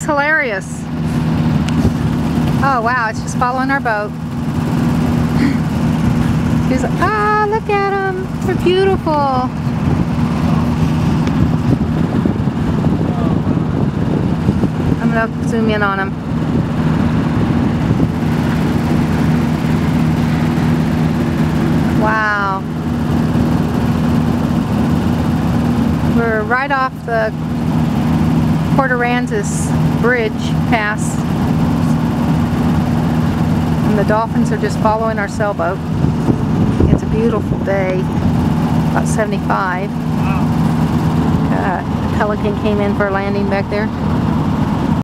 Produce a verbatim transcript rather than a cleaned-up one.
hilarious. Oh wow, it's just following our boat. He's like, ah, look at them. They're beautiful. I'm gonna zoom in on them. Wow. We're right off the Port Aransas bridge pass. And the dolphins are just following our sailboat. It's a beautiful day. About seventy-five. Uh, a pelican came in for a landing back there.